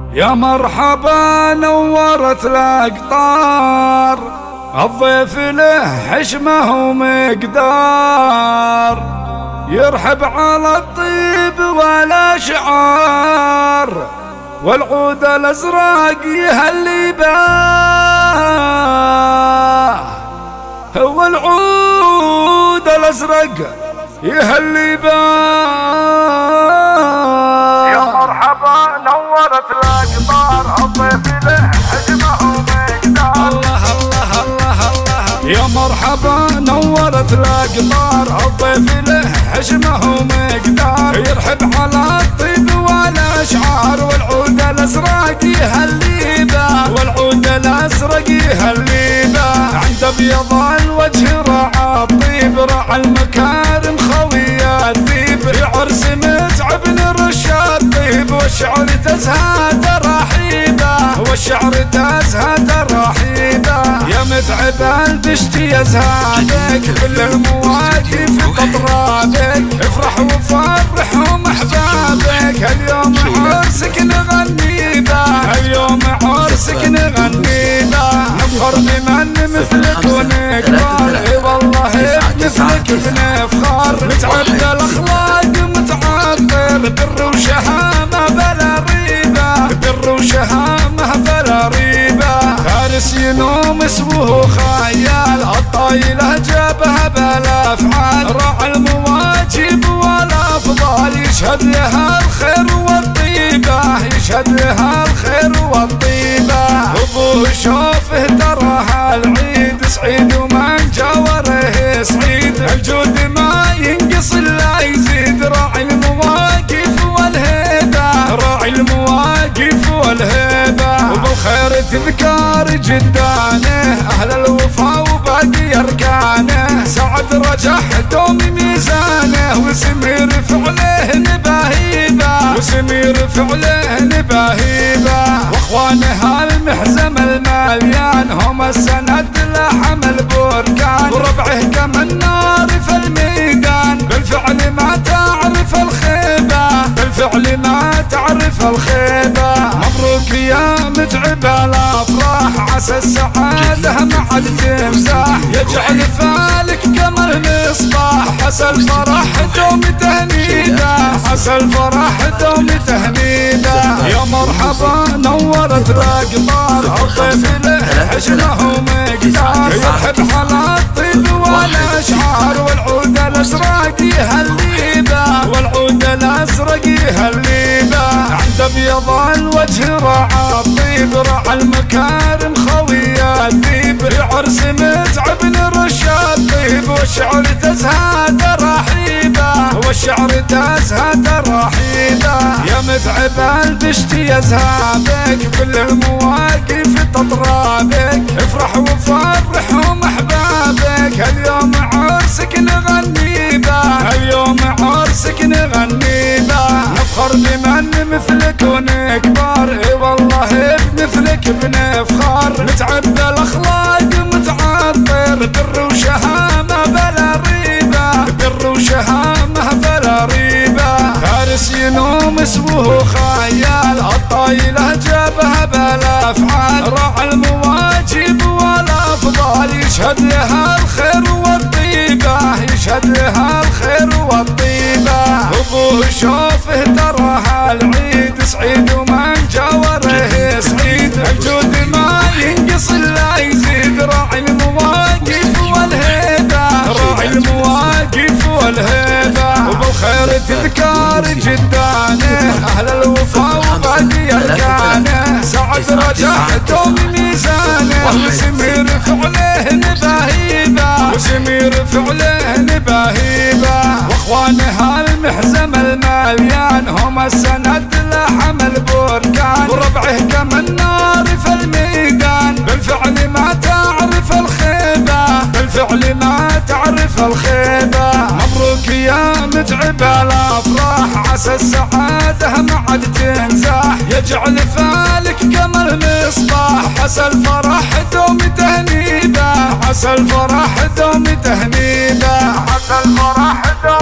يا مرحبا نورت الأقطار، الضيف له حشمه ومقدار، يرحب على الطيب والأشعار، والعود الأزرق يهلي باه، والعود الأزرق يهلي باه. يا مرحبا نورت الأقطار، الضيف له حجمه ومقدار. الله الله الله الله. يا مرحبا نورت الأقطار، الضيف له حجمه ومقدار، يرحب على الطيب والأشعار، والعود الأزرق يهلي باه، والعود الأزرق يهلي باه. عند أبيض الوجه راعى الطيب، راعى المكارم خوي الذيب، في عرس متعب نرشاد الطيب، والشعر تزهد رحيبه، والشعر تزهد رحيبه. يا متعب البشت يزهدك، كل المواقف تطرابك، افرح وفرحهم احبابك، اليوم عرسك نغني به، اليوم عرسك نغني به. نفخر بمن مثلك ونكبر، اي والله بمثلك بنفخر، متعب الاخلاق متعطر، بر وشهامه بلا ريبه، بر وشهامه بلا ريبه. فارس ينوم اسمه خيال، الطايله جابها بلا افعال، راعى المواجب والافضال، يشهد لها الخير والطيبه، يشهد لها الخير والطيبه. ابوه شوفه تراها العيد سعيد، ومن جاوره سعيد، الجود ما ينقص الا يزيد، راعي المواقف والهيبه، راعي المواقف والهيبه. وبالخير تذكار جدانه، اهل الوفا وباقي اركانه، سعد رجح دوم ميزانه، وسمير فعله نباهيبه، وسمير فعله نباهيبه. واخوانه المحزم المليان، هم السند لحم البركان، وربعه كما النار في الميدان، بالفعل ما تعرف الخيبه، بالفعل ما تعرف الخيبه. مبروك يا متعب الافراح، عسى السعاده ما عاد تمزاح، يجعل فالك كما المصباح، عسى الفرح دوم تهنيده، عسى الفرح دوم تهنيده. يا مرحبا نورت الأقطار، الضيف له حجمه ومقدار، يرحب على الطيب والأشعار، والعود الأزرق يهلي باه، والعود الأزرق يهلي باه. عند أبيض الوجه راعى الطيب، راعى المكارم خوي الذيب، في عرس متعب نرشاد الطيب، والشعر تزهد رحيبه، والشعر تزهد رحيبه. يا متعب البشت يزهابك، كل المواقف تطرابك، افرح وفرحهم احبابك، اليوم عرسك نغني به، اليوم عرسك نغني به. نفخر بمن مثلك ونكبر، اي والله بمثلك بنفخر، متعب الاخلاق متعطر، بر وشهامه بلا ريبه، بر وشهامه بلا ريبه. فارس ينوم اسمه خيال، الطايله جابها بلا افعال، راعى المواجب والافضال، يشهد لها الخير والطيبه، يشهد لها الخير والطيبه. ابوه شوفه تراها العيد سعيد، ومن جاوره سعيد، الجود ما ينقص الا يزيد، راعي المواقف والهيبه، راعي المواقف والهيبه. وبالخير تذكار جدانه، اهل الوفا وباقي اركانه، سعد رجح دوم ميزانه، وسمير فعله نباهيبه، وسمير فعله نباهيبه. واخوانه المحزم المليان، هم السند لحم البركان، وربعه كما النار في الميدان، بالفعل ما تعرف الخيبه، بالفعل ما تعرف الخيبه. مبروك يا متعب الافراح، عسى السعاده ما عاد تنزاح، يجعل فالك كما المصباح، عسى الفرح دوم تهنيده، عسى الفرح دوم تهنيده، عسى الفرح دوم